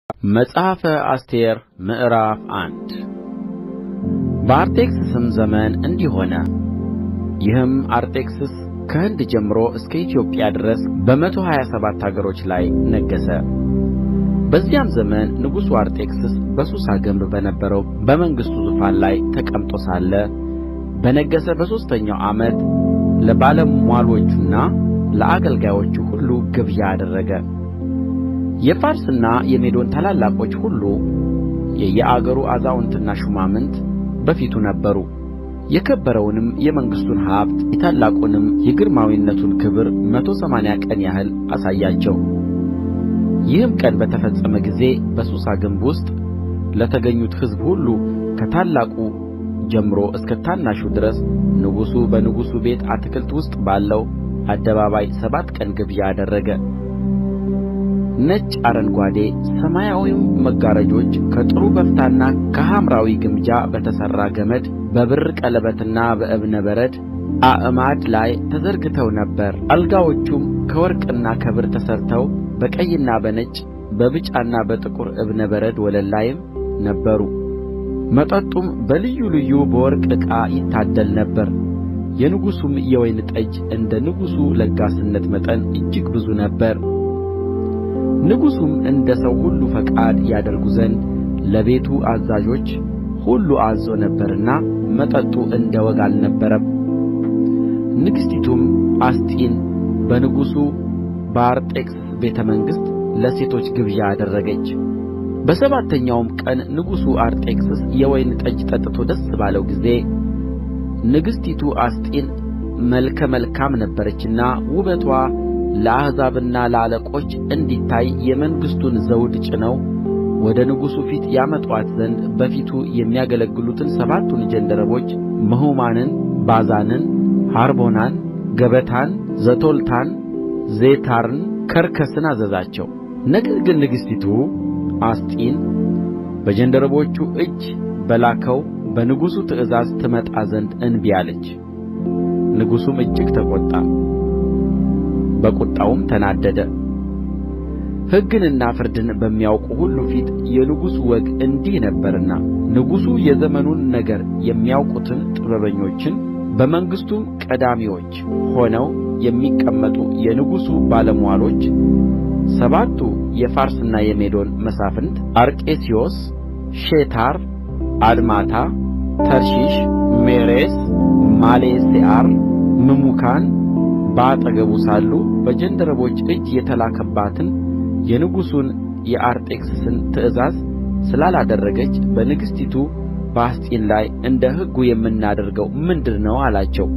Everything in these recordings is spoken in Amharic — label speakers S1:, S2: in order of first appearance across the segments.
S1: መጽሐፈ አስቴር ምዕራፍ 1 በአርጤክስስም ዘመን እንዲህ ሆነ። ይህም አርጤክስስ ከህንድ ጀምሮ እስከ ኢትዮጵያ ድረስ በ127 አገሮች ላይ ነገሠ። በዚያም ዘመን ንጉሡ አርጤክስስ በሱሳ ግንብ በነበረው በመንግሥቱ ዙፋን ላይ ተቀምጦ ሳለ በነገሠ በሦስተኛው ዓመት ለባለምዋሎቹና ለአገልጋዮቹ ሁሉ ግብዣ አደረገ። የፋርስና የሜዶን ታላላቆች ሁሉ የየአገሩ አዛውንትና ሹማምት በፊቱ ነበሩ። የከበረውንም የመንግሥቱን ሀብት የታላቁንም የግርማዊነቱን ክብር 180 ቀን ያህል አሳያቸው። ይህም ቀን በተፈጸመ ጊዜ በሱሳ ግንብ ውስጥ ለተገኙት ሕዝብ ሁሉ ከታላቁ ጀምሮ እስከ ታናሹ ድረስ ንጉሡ በንጉሡ ቤት አትክልት ውስጥ ባለው አደባባይ 7 ቀን ግብዣ አደረገ። ነጭ፣ አረንጓዴ፣ ሰማያዊም መጋረጆች ከጥሩ በፍታና ከሐምራዊ ግምጃ በተሠራ ገመድ በብር ቀለበትና በዕብነ በረድ አዕማድ ላይ ተዘርግተው ነበር። አልጋዎቹም ከወርቅና ከብር ተሠርተው በቀይና በነጭ በብጫና በጥቁር ዕብነ በረድ ወለል ላይም ነበሩ። መጠጡም በልዩ ልዩ በወርቅ ዕቃ ይታደል ነበር። የንጉሡም የወይን ጠጅ እንደ ንጉሡ ለጋስነት መጠን እጅግ ብዙ ነበር። ንጉሡም እንደ ሰው ሁሉ ፈቃድ ያደርጉ ዘንድ ለቤቱ አዛዦች ሁሉ አዝዞ ነበርና መጠጡ እንደ ወግ አልነበረም። ንግሥቲቱም አስጢን በንጉሡ በአርጤክስስ ቤተ መንግሥት ለሴቶች ግብዣ አደረገች። በሰባተኛውም ቀን ንጉሡ አርጤክስስ የወይን ጠጅ ጠጥቶ ደስ ባለው ጊዜ ንግሥቲቱ አስጢን መልከ መልካም ነበረችና ውበትዋ ለአሕዛብና ለአለቆች እንዲታይ የመንግሥቱን ዘውድ ጭነው ወደ ንጉሡ ፊት ያመጡአት ዘንድ በፊቱ የሚያገለግሉትን 7ቱን ጃንደረቦች ምሁማንን፣ ባዛንን፣ ሐርቦናን፣ ገበታን፣ ዘቶልታን፣ ዜታርን፣ ከርከስን አዘዛቸው። ነገር ግን ንግሥቲቱ አስጢን በጃንደረቦቹ እጅ በላከው በንጉሡ ትእዛዝ ትመጣ ዘንድ እንቢ አለች። ንጉሡም እጅግ ተቈጣ፣ በቍጣውም ተናደደ። ሕግንና ፍርድን በሚያውቁ ሁሉ ፊት የንጉሡ ወግ እንዲህ ነበርና ንጉሡ የዘመኑን ነገር የሚያውቁትን ጥበበኞችን በመንግሥቱም ቀዳሚዎች ሆነው የሚቀመጡ የንጉሡ ባለምዋሎች 7ቱ የፋርስና የሜዶን መሳፍንት አርቄስዮስ፣ ሼታር፣ አድማታ፣ ተርሺሽ፣ ሜሬስ፣ ማሌሴዓር፣ ምሙካን በአጠገቡ ሳሉ በጃንደረቦች እጅ የተላከባትን የንጉሡን የአርጤክስስን ትእዛዝ ስላላደረገች በንግሥቲቱ በአስጢን ላይ እንደ ሕጉ የምናደርገው ምንድር ነው አላቸው።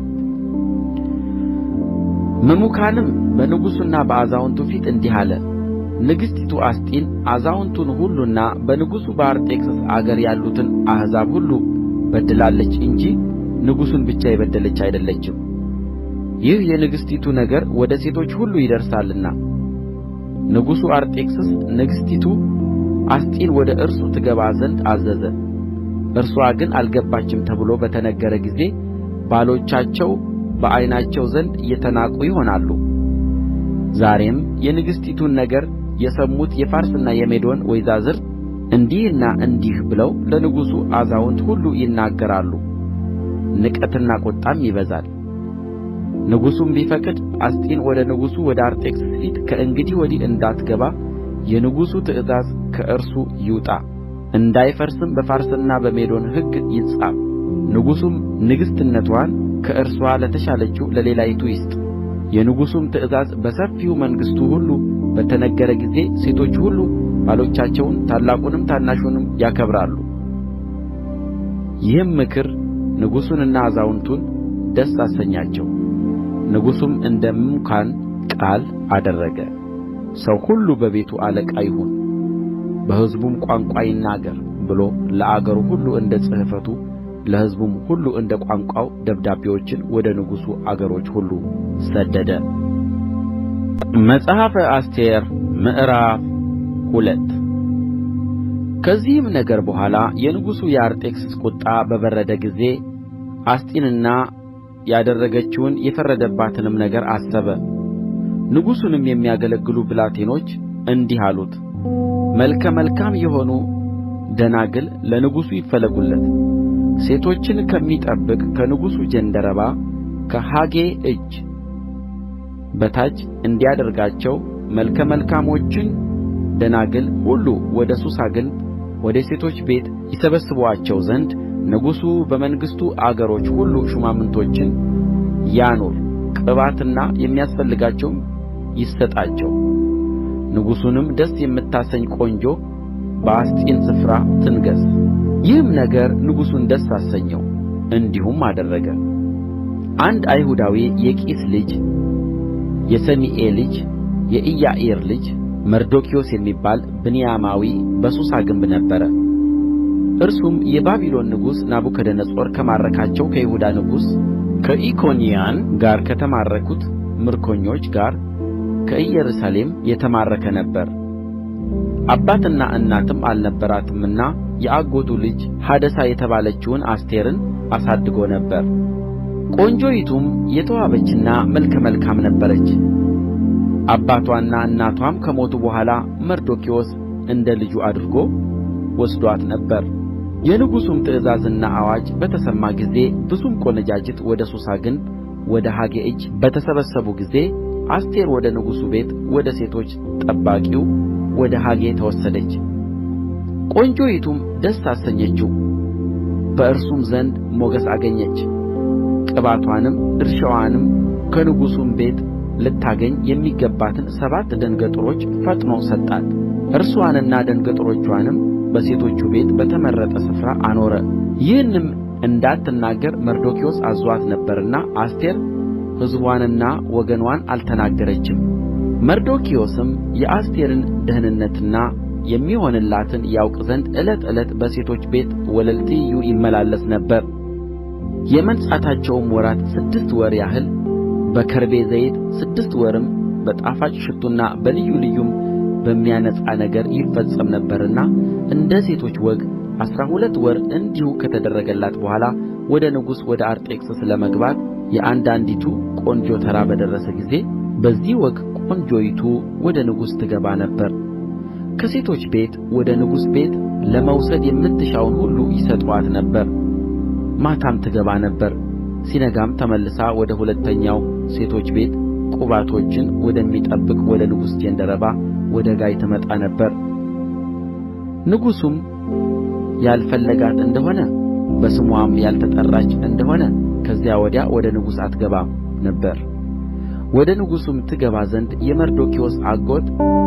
S1: ምሙካንም በንጉሡና በአዛውንቱ ፊት እንዲህ አለ። ንግሥቲቱ አስጢን አዛውንቱን ሁሉና በንጉሡ በአርጤክስስ አገር ያሉትን አሕዛብ ሁሉ በድላለች እንጂ ንጉሡን ብቻ የበደለች አይደለችም። ይህ የንግሥቲቱ ነገር ወደ ሴቶች ሁሉ ይደርሳልና ንጉሡ አርጤክስስ ንግሥቲቱ አስጢን ወደ እርሱ ትገባ ዘንድ አዘዘ። እርስዋ ግን አልገባችም ተብሎ በተነገረ ጊዜ ባሎቻቸው በዓይናቸው ዘንድ የተናቁ ይሆናሉ። ዛሬም የንግሥቲቱን ነገር የሰሙት የፋርስና የሜዶን ወይዛዝር እንዲህና እንዲህ ብለው ለንጉሡ አዛውንት ሁሉ ይናገራሉ። ንቀትና ቍጣም ይበዛል። ንጉሡም ቢፈቅድ አስጢን ወደ ንጉሡ ወደ አርጤክስስ ፊት ከእንግዲህ ወዲህ እንዳትገባ የንጉሡ ትእዛዝ ከእርሱ ይውጣ፣ እንዳይፈርስም በፋርስና በሜዶን ሕግ ይጻፍ። ንጉሡም ንግሥትነትዋን ከእርስዋ ለተሻለችው ለሌላይቱ ይስጥ። የንጉሡም ትእዛዝ በሰፊው መንግሥቱ ሁሉ በተነገረ ጊዜ ሴቶች ሁሉ ባሎቻቸውን ታላቁንም ታናሹንም ያከብራሉ። ይህም ምክር ንጉሡንና አዛውንቱን ደስ አሰኛቸው። ንጉሡም እንደ ምሙካን ቃል አደረገ። ሰው ሁሉ በቤቱ አለቃ ይሁን፣ በሕዝቡም ቋንቋ ይናገር ብሎ ለአገሩ ሁሉ እንደ ጽሕፈቱ ለሕዝቡም ሁሉ እንደ ቋንቋው ደብዳቤዎችን ወደ ንጉሡ አገሮች ሁሉ ሰደደ። መጽሐፈ አስቴር ምዕራፍ 2 ከዚህም ነገር በኋላ የንጉሡ የአርጤክስስ ቍጣ በበረደ ጊዜ አስጢንና ያደረገችውን የፈረደባትንም ነገር አሰበ። ንጉሡንም የሚያገለግሉ ብላቴኖች እንዲህ አሉት፣ መልከ መልካም የሆኑ ደናግል ለንጉሡ ይፈለጉለት። ሴቶችን ከሚጠብቅ ከንጉሡ ጃንደረባ ከሄጌ እጅ በታች እንዲያደርጋቸው መልከ መልካሞችን ደናግል ሁሉ ወደ ሱሳ ግንብ ወደ ሴቶች ቤት ይሰበስቡአቸው ዘንድ ንጉሡ በመንግሥቱ አገሮች ሁሉ ሹማምቶችን ያኑር፣ ቅባትና የሚያስፈልጋቸውም ይሰጣቸው። ንጉሡንም ደስ የምታሰኝ ቆንጆ በአስጢን ስፍራ ትንገሥ። ይህም ነገር ንጉሡን ደስ አሰኘው፣ እንዲሁም አደረገ። አንድ አይሁዳዊ የቂስ ልጅ የሰሜኢ ልጅ የኢያኢር ልጅ መርዶክዮስ የሚባል ብንያማዊ በሱሳ ግንብ ነበረ። እርሱም የባቢሎን ንጉሥ ናቡከደነፆር ከማረካቸው ከይሁዳ ንጉሥ ከኢኮንያን ጋር ከተማረኩት ምርኮኞች ጋር ከኢየሩሳሌም የተማረከ ነበረ። አባትና እናትም አልነበራትምና የአጎቱ ልጅ ሀደሳ የተባለችውን አስቴርን አሳድጎ ነበር። ቆንጆይቱም የተዋበችና መልከ መልካም ነበረች። አባቷና እናቷም ከሞቱ በኋላ መርዶክዮስ እንደ ልጁ አድርጎ ወስዶአት ነበር። የንጉሡም ትእዛዝና አዋጅ በተሰማ ጊዜ ብዙም ቆነጃጅት ወደ ሱሳ ግንብ ወደ ሄጌ እጅ በተሰበሰቡ ጊዜ አስቴር ወደ ንጉሡ ቤት ወደ ሴቶች ጠባቂው ወደ ሄጌ ተወሰደች። ቆንጆይቱም ደስ አሰኘችው፣ በእርሱም ዘንድ ሞገስ አገኘች። ቅባቷንም ድርሻዋንም ከንጉሡም ቤት ልታገኝ የሚገባትን 7 ደንገጥሮች ፈጥኖ ሰጣት። እርስዋንና ደንገጥሮቿንም በሴቶቹ ቤት በተመረጠ ስፍራ አኖረ። ይህንም እንዳትናገር መርዶክዮስ አዝዞአት ነበርና አስቴር ሕዝብዋንና ወገንዋን አልተናገረችም። መርዶክዮስም የአስቴርን ደኅንነትና የሚሆንላትን ያውቅ ዘንድ ዕለት ዕለት በሴቶች ቤት ወለል ትይዩ ይመላለስ ነበር። የመንጻታቸውም ወራት 6 ወር ያህል በከርቤ ዘይት 6 ወርም በጣፋጭ ሽቱና በልዩ ልዩም በሚያነጻ ነገር ይፈጸም ነበርና እንደ ሴቶች ወግ 12 ወር እንዲሁ ከተደረገላት በኋላ ወደ ንጉሡ ወደ አርጤክስስ ለመግባት የአንዳንዲቱ ቆንጆ ተራ በደረሰ ጊዜ በዚህ ወግ ቆንጆይቱ ወደ ንጉሥ ትገባ ነበር። ከሴቶች ቤት ወደ ንጉሥ ቤት ለመውሰድ የምትሻውን ሁሉ ይሰጡአት ነበር። ማታም ትገባ ነበር። ሲነጋም ተመልሳ ወደ ሁለተኛው ሴቶች ቤት ቁባቶችን ወደሚጠብቅ ወደ ንጉሥ ጃንደረባ ወደ ጋይ ትመጣ ነበር። ንጉሡም ያልፈለጋት እንደሆነ በስምዋም ያልተጠራች እንደሆነ ከዚያ ወዲያ ወደ ንጉሥ አትገባም ነበር። ወደ ንጉሡም ትገባ ዘንድ የመርዶክዮስ አጎት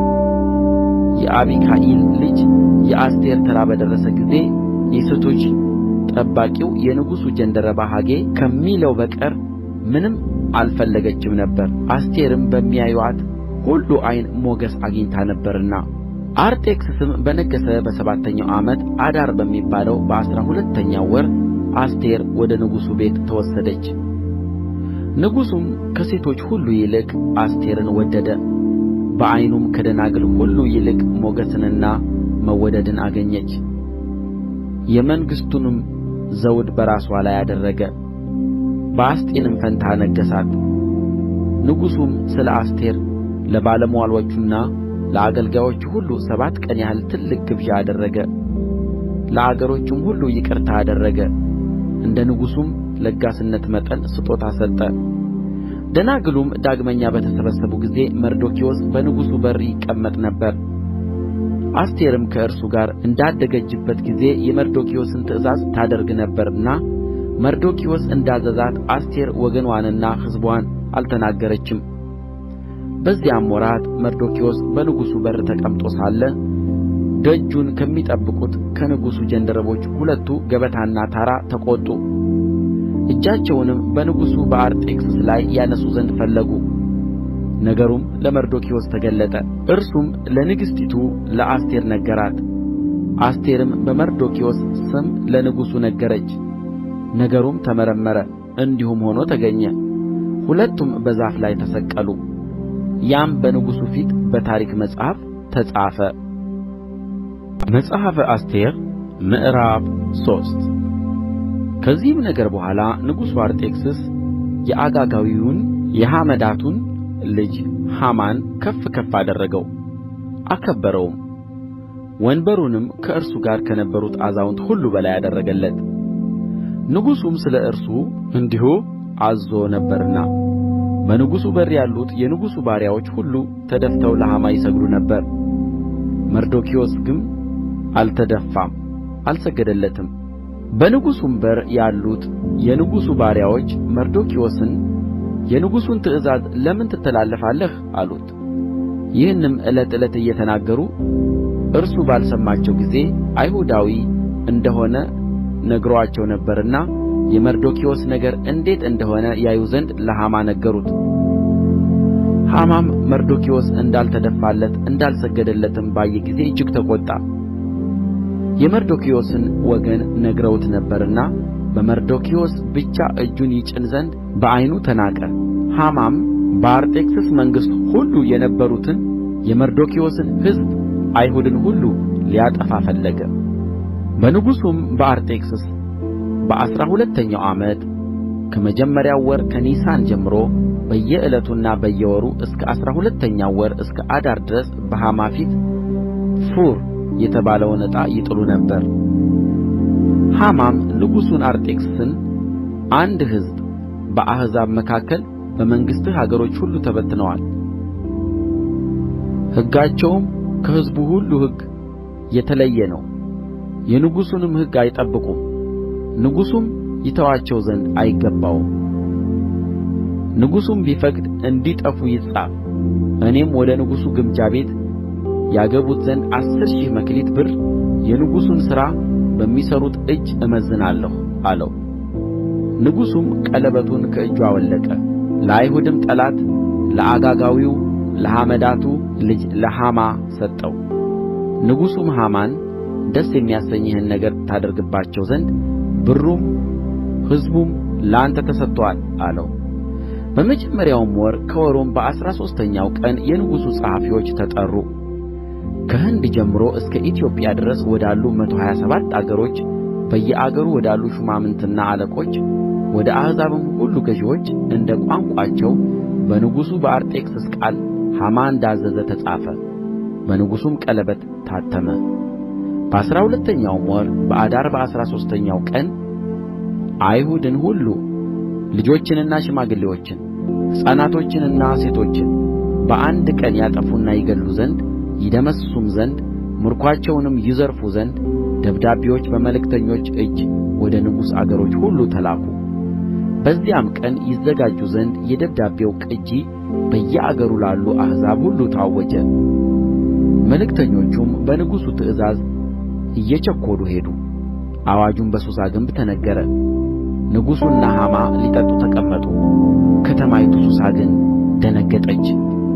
S1: የአቢካኢል ልጅ የአስቴር ተራ በደረሰ ጊዜ የሴቶች ጠባቂው የንጉሡ ጃንደረባ ሄጌ ከሚለው በቀር ምንም አልፈለገችም ነበር። አስቴርም በሚያዩአት ሁሉ ዓይን ሞገስ አግኝታ ነበርና። አርጤክስስም በነገሠ በ7ኛው ዓመት አዳር በሚባለው በ12ኛው ወር አስቴር ወደ ንጉሡ ቤት ተወሰደች። ንጉሡም ከሴቶች ሁሉ ይልቅ አስቴርን ወደደ። በዓይኑም ከደናግል ሁሉ ይልቅ ሞገስንና መወደድን አገኘች። የመንግሥቱንም ዘውድ በራስዋ ላይ አደረገ፣ በአስጢንም ፈንታ ነገሣት። ንጉሡም ስለ አስቴር ለባለምዋሎቹና ለአገልጋዮቹ ሁሉ 7 ቀን ያህል ትልቅ ግብዣ አደረገ። ለአገሮቹም ሁሉ ይቅርታ አደረገ። እንደ ንጉሡም ለጋስነት መጠን ስጦታ ሰጠ። ደናግሉም ዳግመኛ በተሰበሰቡ ጊዜ መርዶክዮስ በንጉሡ በር ይቀመጥ ነበር። አስቴርም ከእርሱ ጋር እንዳደገችበት ጊዜ የመርዶክዮስን ትእዛዝ ታደርግ ነበርና መርዶክዮስ እንዳዘዛት አስቴር ወገንዋንና ሕዝብዋን አልተናገረችም። በዚያም ወራት መርዶክዮስ በንጉሡ በር ተቀምጦ ሳለ ደጁን ከሚጠብቁት ከንጉሡ ጃንደረቦች 2 ገበታና ታራ ተቈጡ። እጃቸውንም በንጉሡ በአርጤክስስ ላይ ያነሡ ዘንድ ፈለጉ። ነገሩም ለመርዶክዮስ ተገለጠ። እርሱም ለንግሥቲቱ ለአስቴር ነገራት። አስቴርም በመርዶክዮስ ስም ለንጉሡ ነገረች። ነገሩም ተመረመረ፣ እንዲሁም ሆኖ ተገኘ። 2ቱም በዛፍ ላይ ተሰቀሉ። ያም በንጉሡ ፊት በታሪክ መጽሐፍ ተጻፈ። መጽሐፈ አስቴር ምዕራፍ 3 ከዚህም ነገር በኋላ ንጉሡ አርጤክስስ የአጋጋዊውን የሐመዳቱን ልጅ ሐማን ከፍ ከፍ አደረገው፣ አከበረውም። ወንበሩንም ከእርሱ ጋር ከነበሩት አዛውንት ሁሉ በላይ አደረገለት። ንጉሡም ስለ እርሱ እንዲሁ አዝዞ ነበርና በንጉሡ በር ያሉት የንጉሡ ባሪያዎች ሁሉ ተደፍተው ለሐማ ይሰግዱ ነበር። መርዶክዮስ ግን አልተደፋም፣ አልሰገደለትም። በንጉሡም በር ያሉት የንጉሡ ባሪያዎች መርዶክዮስን የንጉሡን ትእዛዝ ለምን ትተላለፋለህ አሉት። ይህንም ዕለት ዕለት እየተናገሩ እርሱ ባልሰማቸው ጊዜ አይሁዳዊ እንደሆነ ነግሮአቸው ነበርና የመርዶክዮስ ነገር እንዴት እንደሆነ ያዩ ዘንድ ለሐማ ነገሩት። ሐማም መርዶክዮስ እንዳልተደፋለት እንዳልሰገደለትም ባየ ጊዜ እጅግ ተቈጣ። የመርዶክዮስን ወገን ነግረውት ነበርና በመርዶክዮስ ብቻ እጁን ይጭን ዘንድ በዓይኑ ተናቀ። ሐማም በአርጤክስስ መንግሥት ሁሉ የነበሩትን የመርዶክዮስን ሕዝብ አይሁድን ሁሉ ሊያጠፋ ፈለገ። በንጉሡም በአርጤክስስ በአሥራ ሁለተኛው ዓመት ከመጀመሪያው ወር ከኒሳን ጀምሮ በየዕለቱና በየወሩ እስከ አሥራ ሁለተኛው ወር እስከ አዳር ድረስ በሐማ ፊት ፉር የተባለውን ዕጣ ይጥሉ ነበር። ሐማም ንጉሡን አርጤክስስን አንድ ሕዝብ በአሕዛብ መካከል በመንግሥትህ አገሮች ሁሉ ተበትነዋል፣ ሕጋቸውም ከሕዝቡ ሁሉ ሕግ የተለየ ነው፣ የንጉሡንም ሕግ አይጠብቁም፣ ንጉሡም ይተዋቸው ዘንድ አይገባውም። ንጉሡም ቢፈቅድ እንዲጠፉ ይጻፍ፣ እኔም ወደ ንጉሡ ግምጃ ቤት ያገቡት ዘንድ 10,000 መክሊት ብር የንጉሡን ሥራ በሚሠሩት እጅ እመዝናለሁ አለው። ንጉሡም ቀለበቱን ከእጁ አወለቀ፣ ለአይሁድም ጠላት ለአጋጋዊው ለሐመዳቱ ልጅ ለሐማ ሰጠው። ንጉሡም ሐማን ደስ የሚያሰኝህን ነገር ታደርግባቸው ዘንድ ብሩም ሕዝቡም ለአንተ ተሰጥቶአል አለው። በመጀመሪያውም ወር ከወሩም በአሥራ ሦስተኛው ቀን የንጉሡ ጸሐፊዎች ተጠሩ። ከህንድ ጀምሮ እስከ ኢትዮጵያ ድረስ ወዳሉ 127 አገሮች በየአገሩ ወዳሉ ሹማምትና አለቆች ወደ አሕዛብም ሁሉ ገዢዎች እንደ ቋንቋቸው በንጉሡ በአርጤክስስ ቃል ሐማ እንዳዘዘ ተጻፈ። በንጉሡም ቀለበት ታተመ። በአሥራ ሁለተኛውም ወር በአዳር በአሥራ ሦስተኛው ቀን አይሁድን ሁሉ ልጆችንና ሽማግሌዎችን ሕፃናቶችንና ሴቶችን በአንድ ቀን ያጠፉና ይገድሉ ዘንድ ይደመስሱም ዘንድ ምርኮአቸውንም ይዘርፉ ዘንድ ደብዳቤዎች በመልእክተኞች እጅ ወደ ንጉሥ አገሮች ሁሉ ተላኩ። በዚያም ቀን ይዘጋጁ ዘንድ የደብዳቤው ቅጂ በየአገሩ ላሉ አሕዛብ ሁሉ ታወጀ። መልእክተኞቹም በንጉሡ ትእዛዝ እየቸኰሉ ሄዱ። አዋጁም በሱሳ ግንብ ተነገረ። ንጉሡና ሐማ ሊጠጡ ተቀመጡ። ከተማይቱ ሱሳ ግን ደነገጠች።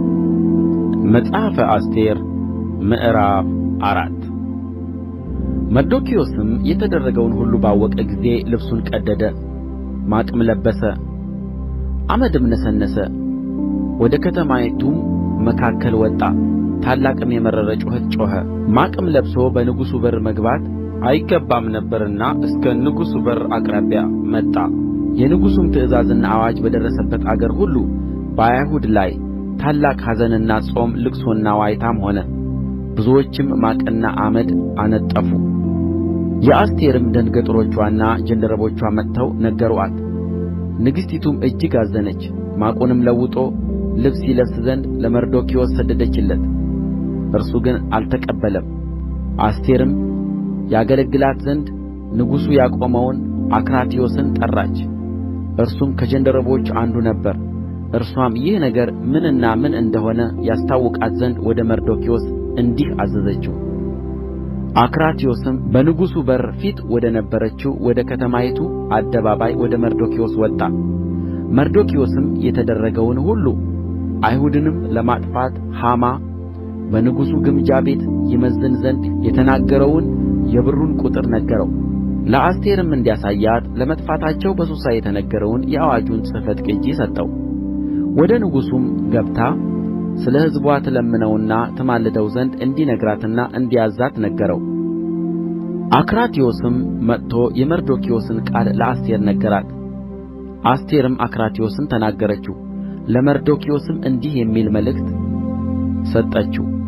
S1: መጽሐፈ አስቴር ምዕራፍ 4 መርዶክዮስም የተደረገውን ሁሉ ባወቀ ጊዜ ልብሱን ቀደደ፣ ማቅም ለበሰ፣ አመድም ነሰነሰ። ወደ ከተማይቱም መካከል ወጣ፣ ታላቅም የመረረ ጩኸት ጮኸ። ማቅም ለብሶ በንጉሡ በር መግባት አይገባም ነበርና እስከ ንጉሡ በር አቅራቢያ መጣ። የንጉሡም ትእዛዝና አዋጅ በደረሰበት አገር ሁሉ በአይሁድ ላይ ታላቅ ኀዘንና ጾም ልቅሶና ዋይታም ሆነ። ብዙዎችም ማቅና አመድ አነጠፉ። የአስቴርም ደንገጥሮችዋና ጃንደረቦችዋ መጥተው ነገሩአት። ንግሥቲቱም እጅግ አዘነች። ማቁንም ለውጦ ልብስ ይለብስ ዘንድ ለመርዶክዮስ ሰደደችለት፣ እርሱ ግን አልተቀበለም። አስቴርም ያገለግላት ዘንድ ንጉሡ ያቆመውን አክራትዮስን ጠራች። እርሱም ከጃንደረቦች አንዱ ነበረ። እርሷም ይህ ነገር ምንና ምን እንደሆነ ያስታውቃት ዘንድ ወደ መርዶክዮስ እንዲህ አዘዘችው። አክራትዮስም በንጉሡ በር ፊት ወደ ነበረችው ወደ ከተማይቱ አደባባይ ወደ መርዶክዮስ ወጣ። መርዶክዮስም የተደረገውን ሁሉ አይሁድንም ለማጥፋት ሐማ በንጉሡ ግምጃ ቤት ይመዝን ዘንድ የተናገረውን የብሩን ቍጥር ነገረው። ለአስቴርም እንዲያሳያት ለመጥፋታቸው በሱሳ የተነገረውን የአዋጁን ጽሕፈት ቅጅ ሰጠው። ወደ ንጉሡም ገብታ ስለ ሕዝቧ ትለምነውና ትማልደው ዘንድ እንዲነግራትና እንዲያዝዛት ነገረው። አክራትዮስም መጥቶ የመርዶክዮስን ቃል ለአስቴር ነገራት። አስቴርም አክራትዮስን ተናገረችው። ለመርዶክዮስም እንዲህ የሚል መልእክት ሰጠችው።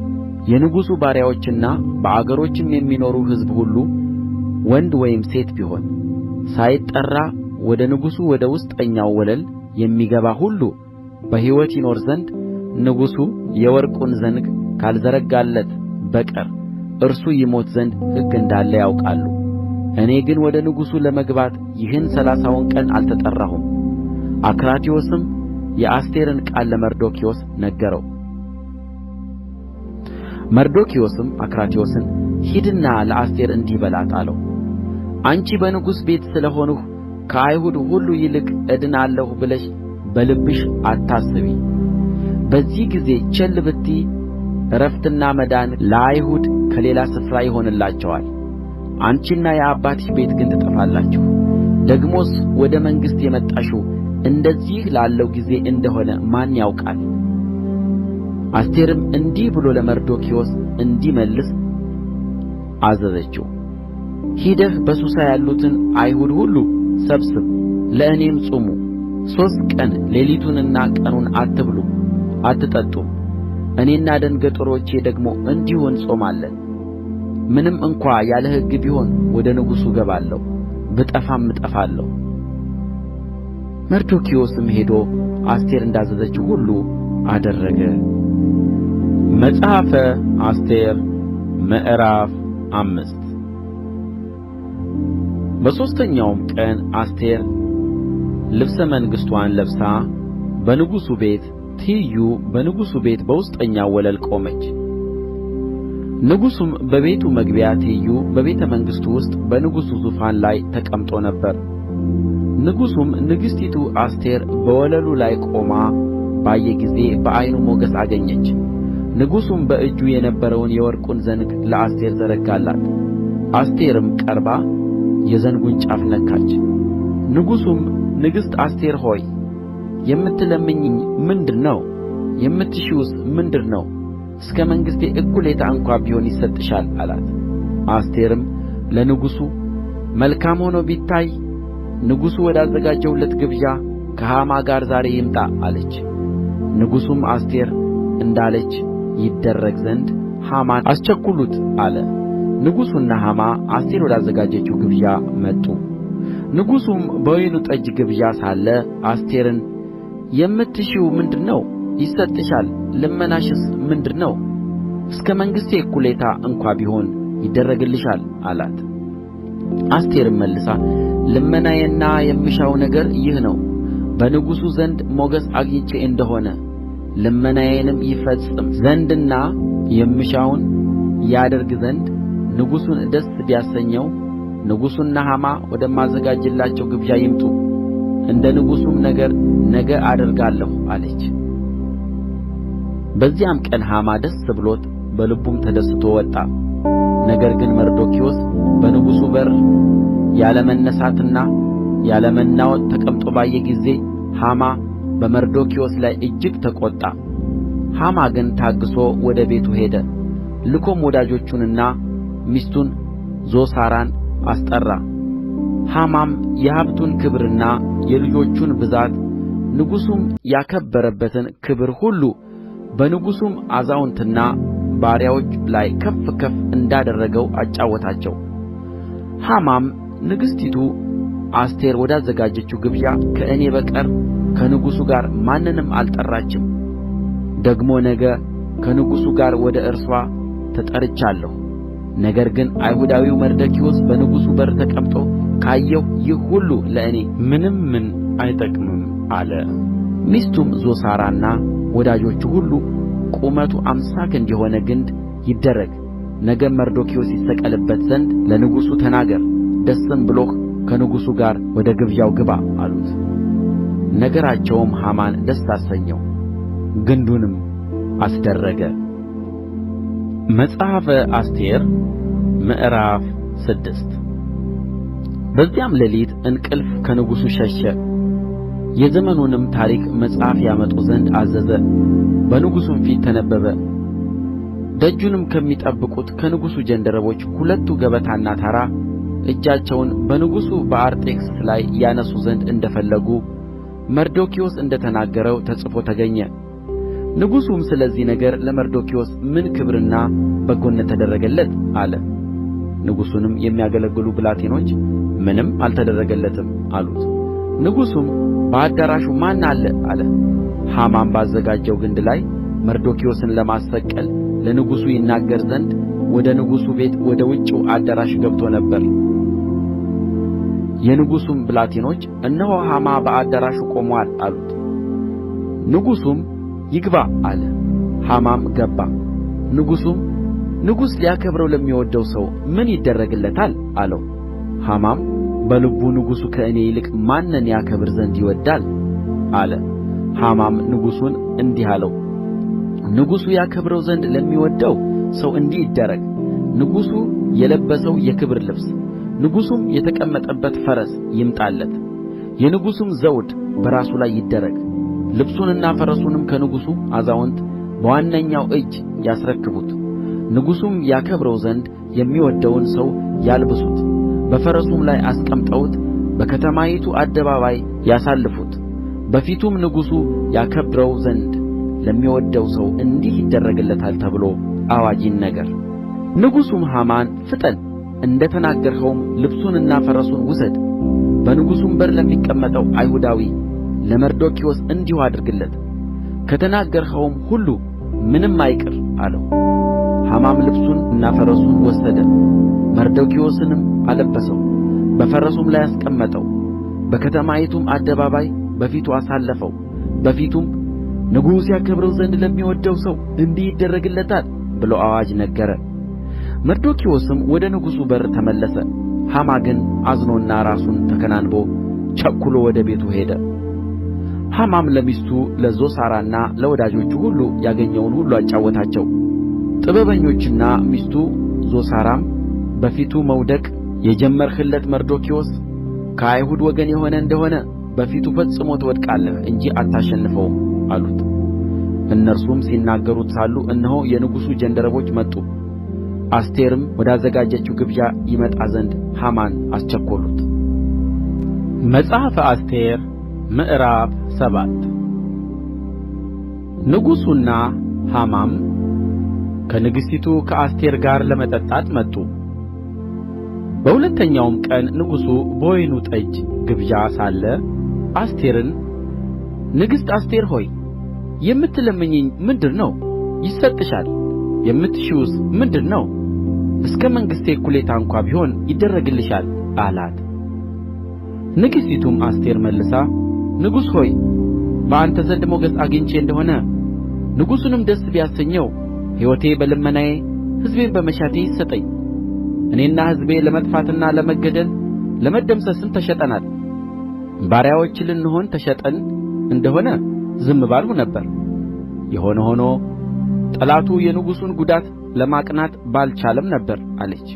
S1: የንጉሡ ባሪያዎችና በአገሮችም የሚኖሩ ሕዝብ ሁሉ ወንድ ወይም ሴት ቢሆን ሳይጠራ ወደ ንጉሡ ወደ ውስጠኛው ወለል የሚገባ ሁሉ በሕይወት ይኖር ዘንድ ንጉሡ የወርቁን ዘንግ ካልዘረጋለት በቀር እርሱ ይሞት ዘንድ ሕግ እንዳለ ያውቃሉ። እኔ ግን ወደ ንጉሡ ለመግባት ይህን 30ውን ቀን አልተጠራሁም። አክራትዮስም የአስቴርን ቃል ለመርዶክዮስ ነገረው። መርዶክዮስም አክራትዮስን ሂድና ለአስቴር እንዲህ በላት አለው። አንቺ በንጉሥ ቤት ስለ ሆንሁ ከአይሁድ ሁሉ ይልቅ እድናለሁ ብለሽ በልብሽ አታስቢ። በዚህ ጊዜ ቸል ብትይ ዕረፍትና መዳን ለአይሁድ ከሌላ ስፍራ ይሆንላቸዋል። አንቺና የአባትሽ ቤት ግን ትጠፋላችሁ። ደግሞስ ወደ መንግሥት የመጣሽው እንደዚህ ላለው ጊዜ እንደሆነ ማን ያውቃል? አስቴርም እንዲህ ብሎ ለመርዶክዮስ እንዲመልስ አዘዘችው። ሂደህ በሱሳ ያሉትን አይሁድ ሁሉ ሰብስብ፣ ለእኔም ጹሙ። 3 ቀን ሌሊቱንና ቀኑን አትብሉ አትጠጡም። እኔና ደንገጥሮቼ ደግሞ እንዲሁ እንጾማለን። ምንም እንኳ ያለ ሕግ ቢሆን ወደ ንጉሡ እገባለሁ፣ ብጠፋም እጠፋለሁ። መርዶክዮስም ሄዶ አስቴር እንዳዘዘችው ሁሉ አደረገ። መጽሐፈ አስቴር ምዕራፍ 5 በሦስተኛውም ቀን አስቴር ልብሰ መንግሥትዋን ለብሳ በንጉሡ ቤት ትይዩ በንጉሡ ቤት በውስጠኛው ወለል ቆመች። ንጉሡም በቤቱ መግቢያ ትይዩ በቤተ መንግሥቱ ውስጥ በንጉሡ ዙፋን ላይ ተቀምጦ ነበር። ንጉሡም ንግሥቲቱ አስቴር በወለሉ ላይ ቆማ ባየ ጊዜ በዓይኑ ሞገስ አገኘች። ንጉሡም በእጁ የነበረውን የወርቁን ዘንግ ለአስቴር ዘረጋላት። አስቴርም ቀርባ የዘንጉን ጫፍ ነካች። ንጉሡም ንግሥት አስቴር ሆይ የምትለምኚኝ ምንድር ነው? የምትሺውስ ምንድር ነው? እስከ መንግሥቴ እኩሌታ እንኳ ቢሆን ይሰጥሻል አላት። አስቴርም ለንጉሡ መልካም ሆኖ ቢታይ ንጉሡ ወዳዘጋጀሁለት ግብዣ ከሐማ ጋር ዛሬ ይምጣ አለች። ንጉሡም አስቴር እንዳለች ይደረግ ዘንድ ሐማን አስቸኵሉት አለ። ንጉሡና ሐማ አስቴር ወዳዘጋጀችው ግብዣ መጡ። ንጉሡም በወይኑ ጠጅ ግብዣ ሳለ አስቴርን የምትሺው ምንድር ነው? ይሰጥሻል። ልመናሽስ ምንድር ነው? እስከ መንግሥቴ እኩሌታ እንኳ ቢሆን ይደረግልሻል አላት። አስቴርም መልሳ ልመናዬና የምሻው ነገር ይህ ነው፣ በንጉሡ ዘንድ ሞገስ አግኝቼ እንደሆነ ልመናዬንም ይፈጽም ዘንድና የምሻውን ያደርግ ዘንድ ንጉሡን ደስ ቢያሰኘው ንጉሡና ሐማ ወደማዘጋጅላቸው ግብዣ ይምጡ፣ እንደ ንጉሡም ነገር ነገ አደርጋለሁ አለች። በዚያም ቀን ሐማ ደስ ብሎት በልቡም ተደስቶ ወጣ። ነገር ግን መርዶክዮስ በንጉሡ በር ያለ መነሣትና ያለ መናወጥ ተቀምጦ ባየ ጊዜ ሐማ በመርዶክዮስ ላይ እጅግ ተቈጣ። ሐማ ግን ታግሦ ወደ ቤቱ ሄደ። ልኮም ወዳጆቹንና ሚስቱን ዞሳራን አስጠራ። ሐማም የሀብቱን ክብርና የልጆቹን ብዛት ንጉሡም ያከበረበትን ክብር ሁሉ በንጉሡም አዛውንትና ባሪያዎች ላይ ከፍ ከፍ እንዳደረገው አጫወታቸው። ሐማም ንግሥቲቱ አስቴር ወዳዘጋጀችው ግብዣ ከእኔ በቀር ከንጉሡ ጋር ማንንም አልጠራችም። ደግሞ ነገ ከንጉሡ ጋር ወደ እርስዋ ተጠርቻለሁ። ነገር ግን አይሁዳዊው መርዶክዮስ በንጉሡ በር ተቀምጦ ካየሁ ይህ ሁሉ ለእኔ ምን አይጠቅምም አለ። ሚስቱም ዞሳራና ወዳጆቹ ሁሉ ቁመቱ 50 ክንድ የሆነ ግንድ ይደረግ፣ ነገም መርዶክዮስ ይሰቀልበት ዘንድ ለንጉሡ ተናገር፣ ደስም ብሎህ ከንጉሡ ጋር ወደ ግብዣው ግባ አሉት። ነገራቸውም ሐማን ደስ አሰኘው፣ ግንዱንም አስደረገ። መጽሐፈ አስቴር ምዕራፍ 6 በዚያም ሌሊት እንቅልፍ ከንጉሡ ሸሸ። የዘመኑንም ታሪክ መጽሐፍ ያመጡ ዘንድ አዘዘ። በንጉሡም ፊት ተነበበ። ደጁንም ከሚጠብቁት ከንጉሡ ጃንደረቦች 2 ገበታና ታራ እጃቸውን በንጉሡ በአርጤክስስ ላይ ያነሡ ዘንድ እንደ ፈለጉ መርዶክዮስ እንደ ተናገረው ተጽፎ ተገኘ። ንጉሡም ስለዚህ ነገር ለመርዶክዮስ ምን ክብርና በጎነት ተደረገለት አለ። ንጉሡንም የሚያገለግሉ ብላቴኖች ምንም አልተደረገለትም አሉት። ንጉሡም በአዳራሹ ማን አለ አለ። ሐማም ባዘጋጀው ግንድ ላይ መርዶክዮስን ለማሰቀል ለንጉሡ ይናገር ዘንድ ወደ ንጉሡ ቤት ወደ ውጭው አዳራሽ ገብቶ ነበር። የንጉሡም ብላቴኖች እነሆ ሐማ በአዳራሹ ቆሞአል አሉት። ንጉሡም ይግባ አለ። ሐማም ገባ። ንጉሡም ንጉሥ ሊያከብረው ለሚወድደው ሰው ምን ይደረግለታል አለው። ሐማም በልቡ ንጉሡ ከእኔ ይልቅ ማንን ያከብር ዘንድ ይወድዳል አለ። ሐማም ንጉሡን እንዲህ አለው፣ ንጉሡ ያከብረው ዘንድ ለሚወድደው ሰው እንዲህ ይደረግ። ንጉሡ የለበሰው የክብር ልብስ፣ ንጉሡም የተቀመጠበት ፈረስ ይምጣለት። የንጉሡም ዘውድ በራሱ ላይ ይደረግ። ልብሱንና ፈረሱንም ከንጉሡ አዛውንት በዋነኛው እጅ ያስረክቡት። ንጉሡም ያከብረው ዘንድ የሚወድደውን ሰው ያልብሱት፣ በፈረሱም ላይ አስቀምጠውት በከተማይቱ አደባባይ ያሳልፉት። በፊቱም ንጉሡ ያከብረው ዘንድ ለሚወድደው ሰው እንዲህ ይደረግለታል ተብሎ አዋጅ ይነገር። ንጉሡም ሐማን ፍጠን፣ እንደ ተናገርኸውም ልብሱንና ፈረሱን ውሰድ፣ በንጉሡም በር ለሚቀመጠው አይሁዳዊ ለመርዶክዮስ እንዲሁ አድርግለት፣ ከተናገርኸውም ሁሉ ምንም አይቅር አለው። ሐማም ልብሱንና ፈረሱን ወሰደ፣ መርዶክዮስንም አለበሰው፣ በፈረሱም ላይ አስቀመጠው፣ በከተማይቱም አደባባይ በፊቱ አሳለፈው። በፊቱም ንጉሡ ያከብረው ዘንድ ለሚወድደው ሰው እንዲህ ይደረግለታል ብሎ አዋጅ ነገረ። መርዶክዮስም ወደ ንጉሡ በር ተመለሰ። ሐማ ግን አዝኖና ራሱን ተከናንቦ ቸኵሎ ወደ ቤቱ ሄደ። ሐማም ለሚስቱ ለዞሳራና ለወዳጆቹ ሁሉ ያገኘውን ሁሉ አጫወታቸው። ጥበበኞችና ሚስቱ ዞሳራም በፊቱ መውደቅ የጀመርህለት መርዶክዮስ ከአይሁድ ወገን የሆነ እንደሆነ በፊቱ ፈጽሞ ትወድቃለህ እንጂ አታሸንፈውም አሉት። እነርሱም ሲናገሩት ሳሉ እነሆ የንጉሡ ጃንደረቦች መጡ። አስቴርም ወዳዘጋጀችው ግብዣ ይመጣ ዘንድ ሐማን አስቸኰሉት። መጽሐፈ አስቴር ምዕራፍ 7 ንጉሡና ሐማም ከንግሥቲቱ ከአስቴር ጋር ለመጠጣት መጡ። በሁለተኛውም ቀን ንጉሡ በወይኑ ጠጅ ግብዣ ሳለ አስቴርን ንግሥት አስቴር ሆይ የምትለምኚኝ ምንድር ነው? ይሰጥሻል። የምትሺውስ ምንድር ነው? እስከ መንግሥቴ እኵሌታ እንኳ ቢሆን ይደረግልሻል አላት። ንግሥቲቱም አስቴር መልሳ ንጉሥ ሆይ በአንተ ዘንድ ሞገስ አግኝቼ እንደሆነ ንጉሡንም ደስ ቢያሰኘው ሕይወቴ በልመናዬ ሕዝቤን በመሻቴ ይሰጠኝ። እኔና ሕዝቤ ለመጥፋትና ለመገደል ለመደምሰስም ተሸጠናል። ባሪያዎች ልንሆን ተሸጠን እንደሆነ ዝም ባልሁ ነበር። የሆነ ሆኖ ጠላቱ የንጉሡን ጉዳት ለማቅናት ባልቻለም ነበር አለች።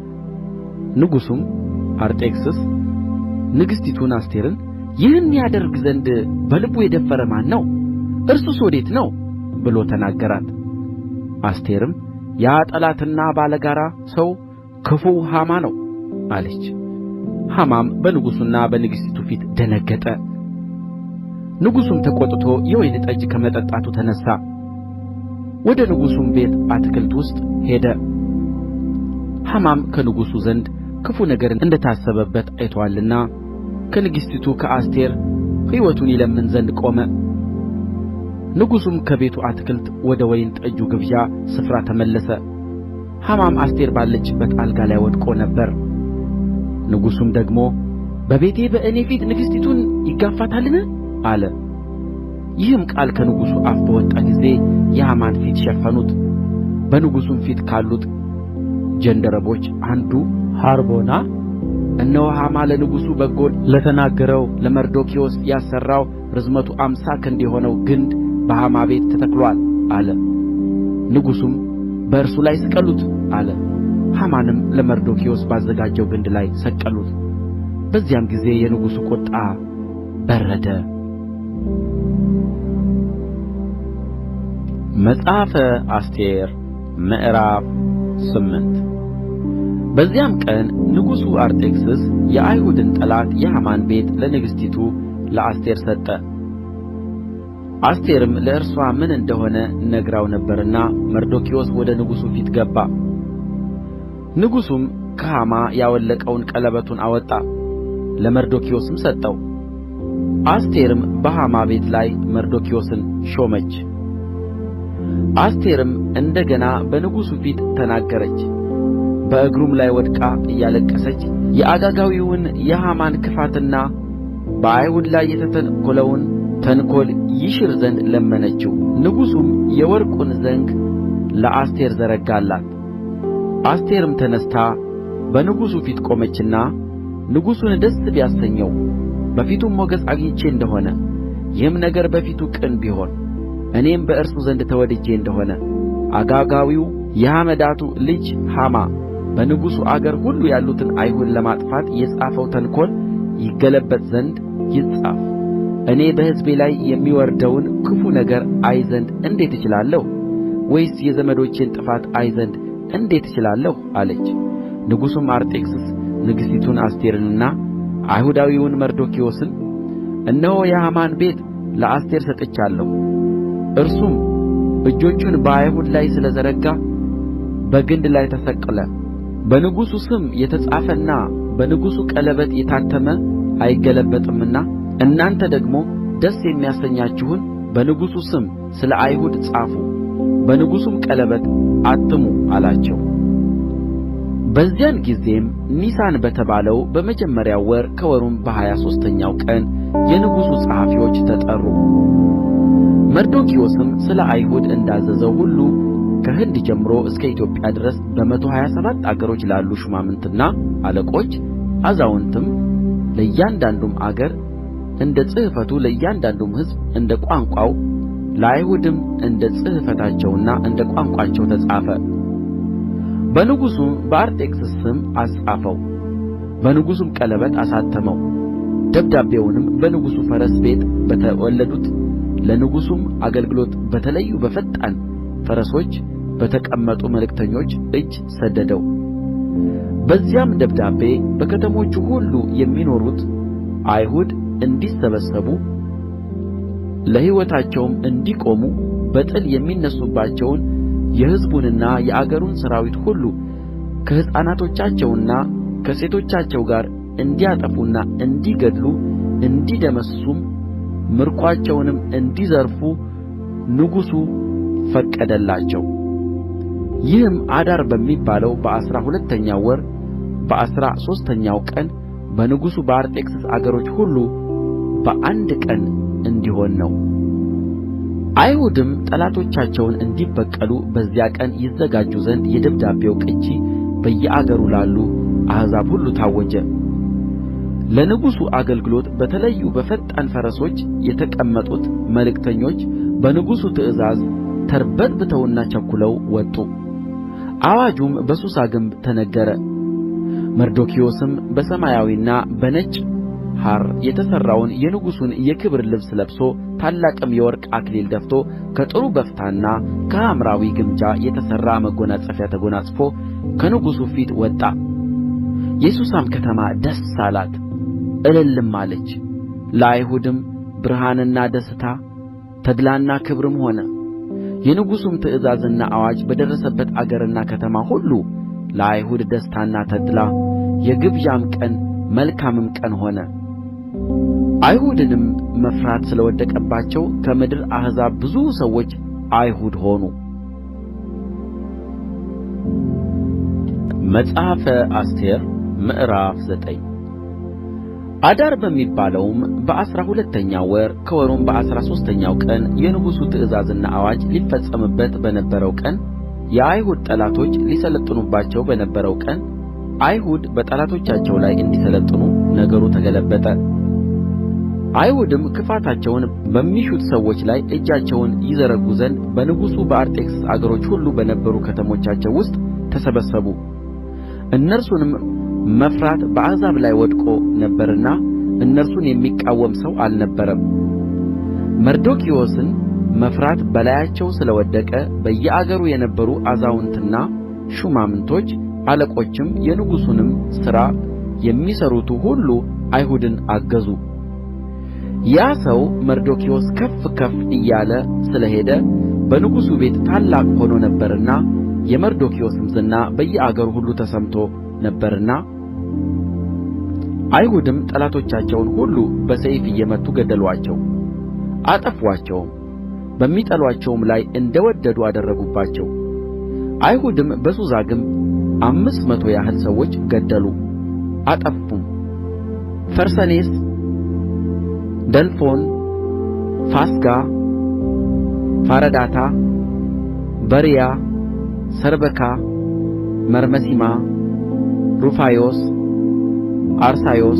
S1: ንጉሡም አርጤክስስ ንግሥቲቱን አስቴርን ይህን ያደርግ ዘንድ በልቡ የደፈረ ማን ነው? እርሱስ ወዴት ነው ብሎ ተናገራት። አስቴርም ያ ጠላትና ባለጋራ ሰው ክፉው ሐማ ነው አለች። ሐማም በንጉሡና በንግሥቲቱ ፊት ደነገጠ። ንጉሡም ተቈጥቶ የወይን ጠጅ ከመጠጣቱ ተነሣ። ወደ ንጉሡም ቤት አትክልት ውስጥ ሄደ። ሐማም ከንጉሡ ዘንድ ክፉ ነገር እንደ ታሰበበት አይቶአልና ከንግሥቲቱ ከአስቴር ሕይወቱን ይለምን ዘንድ ቆመ። ንጉሡም ከቤቱ አትክልት ወደ ወይን ጠጁ ግብዣ ስፍራ ተመለሰ። ሐማም አስቴር ባለችበት አልጋ ላይ ወድቆ ነበር። ንጉሡም ደግሞ በቤቴ በእኔ ፊት ንግሥቲቱን ይጋፋታልን አለ። ይህም ቃል ከንጉሡ አፍ በወጣ ጊዜ የሐማን ፊት ሸፈኑት። በንጉሡም ፊት ካሉት ጃንደረቦች አንዱ ሐርቦና እነሆ ሐማ ለንጉሡ በጎ ለተናገረው ለመርዶክዮስ ያሠራው ርዝመቱ 50 ክንድ የሆነው ግንድ በሐማ ቤት ተተክሎአል አለ። ንጉሡም በእርሱ ላይ ስቀሉት አለ። ሐማንም ለመርዶክዮስ ባዘጋጀው ግንድ ላይ ሰቀሉት። በዚያም ጊዜ የንጉሡ ቍጣ በረደ። መጽሐፈ አስቴር ምዕራፍ 8 በዚያም ቀን ንጉሡ አርጤክስስ የአይሁድን ጠላት የሐማን ቤት ለንግሥቲቱ ለአስቴር ሰጠ። አስቴርም ለእርሷ ምን እንደሆነ ነግራው ነበርና መርዶክዮስ ወደ ንጉሡ ፊት ገባ። ንጉሡም ከሐማ ያወለቀውን ቀለበቱን አወጣ፣ ለመርዶክዮስም ሰጠው። አስቴርም በሐማ ቤት ላይ መርዶክዮስን ሾመች። አስቴርም እንደ ገና በንጉሡ ፊት ተናገረች። በእግሩም ላይ ወድቃ እያለቀሰች የአጋጋዊውን የሐማን ክፋትና በአይሁድ ላይ የተተነኰለውን ተንኰል ይሽር ዘንድ ለመነችው። ንጉሡም የወርቁን ዘንግ ለአስቴር ዘረጋላት። አስቴርም ተነሥታ በንጉሡ ፊት ቆመችና ንጉሡን ደስ ቢያሰኘው በፊቱም ሞገስ አግኝቼ እንደሆነ ይህም ነገር በፊቱ ቅን ቢሆን እኔም በእርሱ ዘንድ ተወድጄ እንደሆነ አጋጋዊው የሐመዳቱ ልጅ ሐማ በንጉሡ አገር ሁሉ ያሉትን አይሁድ ለማጥፋት የጻፈው ተንኰል ይገለበጥ ዘንድ ይጻፍ። እኔ በሕዝቤ ላይ የሚወርደውን ክፉ ነገር አይ ዘንድ እንዴት እችላለሁ? ወይስ የዘመዶቼን ጥፋት አይ ዘንድ እንዴት እችላለሁ? አለች። ንጉሡም አርጤክስስ ንግሥቲቱን አስቴርንና አይሁዳዊውን መርዶክዮስን እነሆ የሐማን ቤት ለአስቴር ሰጥቻለሁ፣ እርሱም እጆቹን በአይሁድ ላይ ስለ ዘረጋ በግንድ ላይ ተሰቀለ። በንጉሡ ስም የተጻፈና በንጉሡ ቀለበት የታተመ አይገለበጥምና እናንተ ደግሞ ደስ የሚያሰኛችሁን በንጉሡ ስም ስለ አይሁድ ጻፉ፣ በንጉሡም ቀለበት አትሙ አላቸው። በዚያን ጊዜም ኒሳን በተባለው በመጀመሪያው ወር ከወሩም በ23ኛው ቀን የንጉሡ ጸሐፊዎች ተጠሩ። መርዶክዮስም ስለ አይሁድ እንዳዘዘው ሁሉ ከህንድ ጀምሮ እስከ ኢትዮጵያ ድረስ በ127 አገሮች ላሉ ሹማምትና አለቆች አዛውንትም ለእያንዳንዱም አገር እንደ ጽሕፈቱ ለእያንዳንዱም ሕዝብ እንደ ቋንቋው ለአይሁድም እንደ ጽሕፈታቸውና እንደ ቋንቋቸው ተጻፈ። በንጉሡም በአርጤክስስ ስም አስጻፈው፣ በንጉሡም ቀለበት አሳተመው። ደብዳቤውንም በንጉሡ ፈረስ ቤት በተወለዱት ለንጉሡም አገልግሎት በተለዩ በፈጣን ፈረሶች በተቀመጡ መልእክተኞች እጅ ሰደደው። በዚያም ደብዳቤ በከተሞቹ ሁሉ የሚኖሩት አይሁድ እንዲሰበሰቡ ለሕይወታቸውም እንዲቆሙ በጥል የሚነሡባቸውን የሕዝቡንና የአገሩን ሠራዊት ሁሉ ከሕፃናቶቻቸውና ከሴቶቻቸው ጋር እንዲያጠፉና እንዲገድሉ እንዲደመስሱም ምርኮአቸውንም እንዲዘርፉ ንጉሡ ፈቀደላቸው። ይህም አዳር በሚባለው በ12ኛው ወር በ13ኛው ቀን በንጉሡ በአርጤክስስ አገሮች ሁሉ በአንድ ቀን እንዲሆን ነው። አይሁድም ጠላቶቻቸውን እንዲበቀሉ በዚያ ቀን ይዘጋጁ ዘንድ የደብዳቤው ቅጂ በየአገሩ ላሉ አሕዛብ ሁሉ ታወጀ። ለንጉሡ አገልግሎት በተለዩ በፈጣን ፈረሶች የተቀመጡት መልእክተኞች በንጉሡ ትእዛዝ ተርበትብተውና ቸኵለው ወጡ። አዋጁም በሱሳ ግንብ ተነገረ። መርዶክዮስም በሰማያዊና በነጭ ሐር የተሠራውን የንጉሡን የክብር ልብስ ለብሶ ታላቅም የወርቅ አክሊል ደፍቶ ከጥሩ በፍታና ከሐምራዊ ግምጃ የተሠራ መጐናጸፊያ ተጐናጽፎ ከንጉሡ ፊት ወጣ። የሱሳም ከተማ ደስ አላት፣ እልልም አለች። ለአይሁድም ብርሃንና ደስታ ተድላና ክብርም ሆነ። የንጉሡም ትእዛዝና አዋጅ በደረሰበት አገርና ከተማ ሁሉ ለአይሁድ ደስታና ተድላ የግብዣም ቀን መልካምም ቀን ሆነ። አይሁድንም መፍራት ስለ ወደቀባቸው ከምድር አሕዛብ ብዙ ሰዎች አይሁድ ሆኑ። መጽሐፈ አስቴር ምዕራፍ 9 አዳር በሚባለውም በ12ኛው ወር ከወሩም በ13ኛው ቀን የንጉሡ ትእዛዝና አዋጅ ሊፈጸምበት በነበረው ቀን የአይሁድ ጠላቶች ሊሠለጥኑባቸው በነበረው ቀን አይሁድ በጠላቶቻቸው ላይ እንዲሠለጥኑ ነገሩ ተገለበጠ። አይሁድም ክፋታቸውን በሚሹት ሰዎች ላይ እጃቸውን ይዘረጉ ዘንድ በንጉሡ በአርጤክስስ አገሮች ሁሉ በነበሩ ከተሞቻቸው ውስጥ ተሰበሰቡ። እነርሱንም መፍራት በአሕዛብ ላይ ወድቆ ነበርና እነርሱን የሚቃወም ሰው አልነበረም። መርዶክዮስን መፍራት በላያቸው ስለ ወደቀ በየአገሩ የነበሩ አዛውንትና ሹማምቶች አለቆችም የንጉሡንም ሥራ የሚሠሩቱ ሁሉ አይሁድን አገዙ። ያ ሰው መርዶክዮስ ከፍ ከፍ እያለ ስለሄደ በንጉሡ ቤት ታላቅ ሆኖ ነበርና የመርዶክዮስም ዝና በየአገሩ ሁሉ ተሰምቶ ነበርና አይሁድም ጠላቶቻቸውን ሁሉ በሰይፍ እየመቱ ገደሉአቸው፣ አጠፉአቸውም። በሚጠሉአቸውም ላይ እንደ ወደዱ አደረጉባቸው። አይሁድም በሱሳ ግንብ 500 ያህል ሰዎች ገደሉ፣ አጠፉም። ፈርሰኔስ፣ ደልፎን፣ ፋስጋ፣ ፋረዳታ፣ በርያ፣ ሰርበካ፣ መርመሲማ፣ ሩፋዮስ፣ አርሳዮስ፣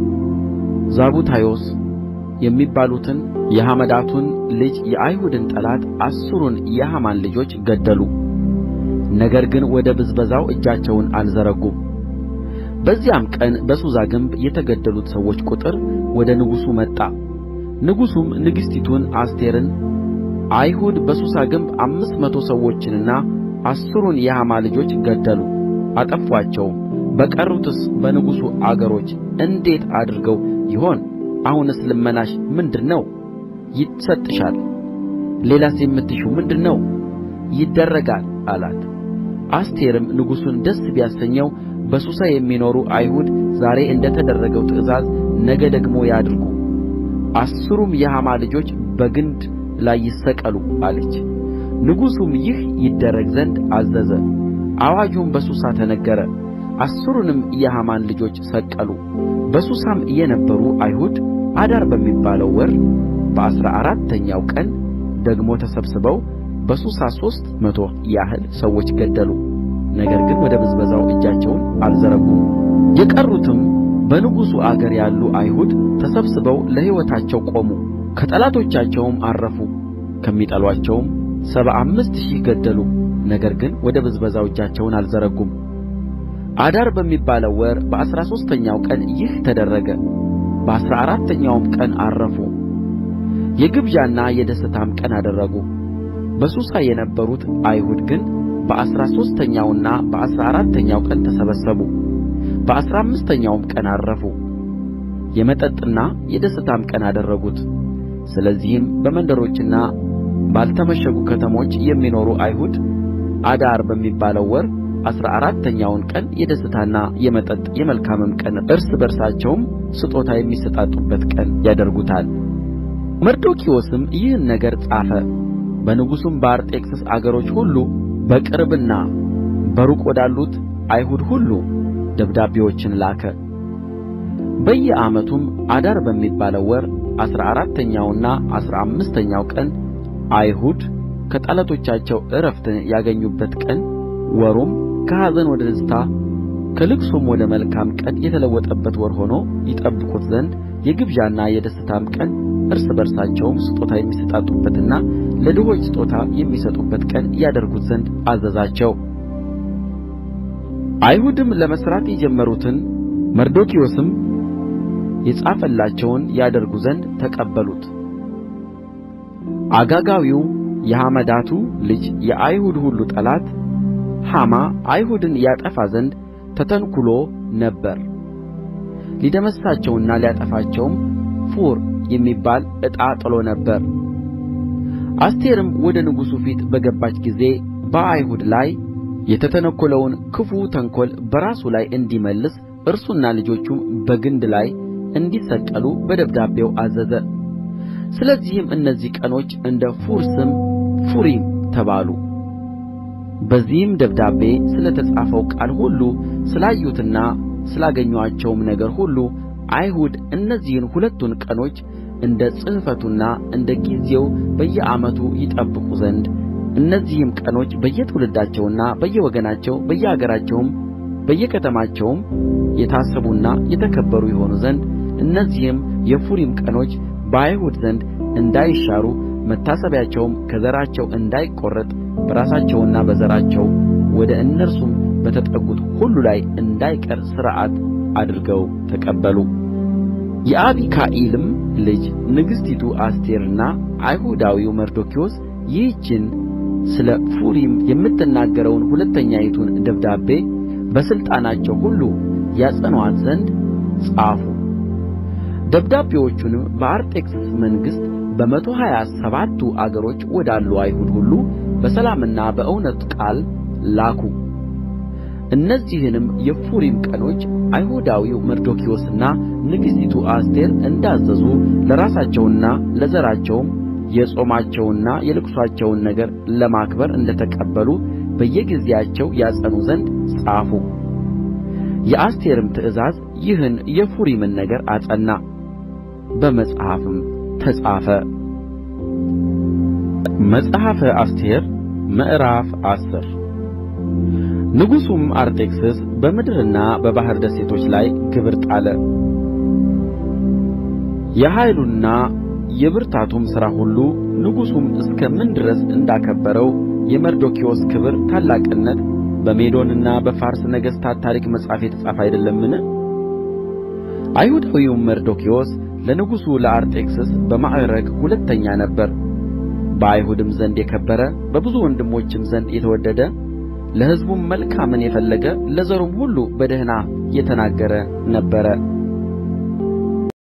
S1: ዛቡታዮስ የሚባሉትን የሐመዳቱን ልጅ የአይሁድን ጠላት 10ሩን የሐማን ልጆች ገደሉ። ነገር ግን ወደ ብዝበዛው እጃቸውን አልዘረጉም። በዚያም ቀን በሱሳ ግንብ የተገደሉት ሰዎች ቍጥር ወደ ንጉሡ መጣ። ንጉሡም ንግሥቲቱን አስቴርን አይሁድ በሱሳ ግንብ 500 ሰዎችንና 10ሩን የሐማ ልጆች ገደሉ፣ አጠፉአቸውም። በቀሩትስ በንጉሡ አገሮች እንዴት አድርገው ይሆን? አሁንስ ልመናሽ ምንድር ነው? ይሰጥሻል። ሌላስ የምትሺው ምንድር ነው? ይደረጋል አላት። አስቴርም ንጉሡን ደስ ቢያሰኘው በሱሳ የሚኖሩ አይሁድ ዛሬ እንደ ተደረገው ትእዛዝ ነገ ደግሞ ያድርጉ፣ 10ሩም የሐማ ልጆች በግንድ ላይ ይሰቀሉ አለች። ንጉሡም ይህ ይደረግ ዘንድ አዘዘ። አዋጁም በሱሳ ተነገረ። 10ሩንም የሐማን ልጆች ሰቀሉ። በሱሳም የነበሩ አይሁድ አዳር በሚባለው ወር በ14ተኛው ቀን ደግሞ ተሰብስበው በሱሳ 300 ያህል ሰዎች ገደሉ። ነገር ግን ወደ ብዝበዛው እጃቸውን አልዘረጉም። የቀሩትም በንጉሡ አገር ያሉ አይሁድ ተሰብስበው ለሕይወታቸው ቆሙ፣ ከጠላቶቻቸውም ዐረፉ። ከሚጠሉአቸውም 75,000 ገደሉ። ነገር ግን ወደ ብዝበዛው እጃቸውን አልዘረጉም። አዳር በሚባለው ወር በ13ኛው ቀን ይህ ተደረገ። በ14ኛውም ቀን ዐረፉ። የግብዣና የደስታም ቀን አደረጉ። በሱሳ የነበሩት አይሁድ ግን በ13ኛውና በ14ኛው ቀን ተሰበሰቡ። በ15ኛውም ቀን ዐረፉ። የመጠጥና የደስታም ቀን አደረጉት። ስለዚህም በመንደሮችና ባልተመሸጉ ከተሞች የሚኖሩ አይሁድ አዳር በሚባለው ወር 14ኛውን ቀን የደስታና የመጠጥ የመልካምም ቀን እርስ በርሳቸውም ስጦታ የሚሰጣጡበት ቀን ያደርጉታል። መርዶክዮስም ይህን ነገር ጻፈ። በንጉሡም በአርጤክስስ አገሮች ሁሉ በቅርብና በሩቅ ወዳሉት አይሁድ ሁሉ ደብዳቤዎችን ላከ። በየዓመቱም አዳር በሚባለው ወር 14ኛውና 15ኛው ቀን አይሁድ ከጠላቶቻቸው ዕረፍትን ያገኙበት ቀን፣ ወሩም ከኀዘን ወደ ደስታ ከልቅሶም ወደ መልካም ቀን የተለወጠበት ወር ሆኖ ይጠብቁት ዘንድ የግብዣና የደስታም ቀን እርስ በርሳቸውም ስጦታ የሚሰጣጡበትና ለድሆች ስጦታ የሚሰጡበት ቀን ያደርጉት ዘንድ አዘዛቸው። አይሁድም ለመሥራት የጀመሩትን መርዶክዮስም የጻፈላቸውን ያደርጉ ዘንድ ተቀበሉት። አጋጋዊው የሐመዳቱ ልጅ የአይሁድ ሁሉ ጠላት ሐማ አይሁድን ያጠፋ ዘንድ ተተንኵሎ ነበር። ሊደመስሳቸውና ሊያጠፋቸውም ፉር የሚባል ዕጣ ጥሎ ነበር። አስቴርም ወደ ንጉሡ ፊት በገባች ጊዜ በአይሁድ ላይ የተተነኰለውን ክፉ ተንኰል በራሱ ላይ እንዲመልስ እርሱና ልጆቹም በግንድ ላይ እንዲሰቀሉ በደብዳቤው አዘዘ። ስለዚህም እነዚህ ቀኖች እንደ ፉር ስም ፉሪም ተባሉ። በዚህም ደብዳቤ ስለ ተጻፈው ቃል ሁሉ ስላዩትና ስላገኙአቸውም ነገር ሁሉ አይሁድ እነዚህን ሁለቱን ቀኖች እንደ ጽሕፈቱና እንደ ጊዜው በየዓመቱ ይጠብቁ ዘንድ እነዚህም ቀኖች በየትውልዳቸውና በየወገናቸው በየአገራቸውም በየከተማቸውም የታሰቡና የተከበሩ ይሆኑ ዘንድ እነዚህም የፉሪም ቀኖች በአይሁድ ዘንድ እንዳይሻሩ መታሰቢያቸውም ከዘራቸው እንዳይቈረጥ በራሳቸውና በዘራቸው ወደ እነርሱም በተጠጉት ሁሉ ላይ እንዳይቀር ሥርዓት አድርገው ተቀበሉ። የአቢካኢልም ልጅ ንግሥቲቱ አስቴርና አይሁዳዊው መርዶክዮስ ይህችን ስለ ፉሪም የምትናገረውን ሁለተኛይቱን ደብዳቤ በሥልጣናቸው ሁሉ ያጸኑአት ዘንድ ጻፉ። ደብዳቤዎቹንም በአርጤክስስ መንግሥት በ127ቱ አገሮች ወዳሉ አይሁድ ሁሉ በሰላምና በእውነት ቃል ላኩ። እነዚህንም የፉሪም ቀኖች አይሁዳዊው መርዶክዮስና ንግሥቲቱ አስቴር እንዳዘዙ ለራሳቸውና ለዘራቸውም የጾማቸውንና የልቅሶአቸውን ነገር ለማክበር እንደ ተቀበሉ በየጊዜያቸው ያጸኑ ዘንድ ጻፉ። የአስቴርም ትእዛዝ ይህን የፉሪምን ነገር አጸና፣ በመጽሐፍም ተጻፈ። መጽሐፈ አስቴር ምዕራፍ 10 ንጉሡም አርጤክስስ በምድርና በባሕር ደሴቶች ላይ ግብር ጣለ። የኃይሉና የብርታቱም ሥራ ሁሉ ንጉሡም እስከ ምን ድረስ እንዳከበረው የመርዶክዮስ ክብር ታላቅነት በሜዶንና በፋርስ ነገሥታት ታሪክ መጽሐፍ የተጻፈ አይደለምን? አይሁዳዊውም መርዶክዮስ ለንጉሡ ለአርጤክስስ በማዕርግ ሁለተኛ ነበረ። በአይሁድም ዘንድ የከበረ በብዙ ወንድሞችም ዘንድ የተወደደ ለሕዝቡም መልካምን የፈለገ ለዘሩም ሁሉ በደኅና የተናገረ ነበረ።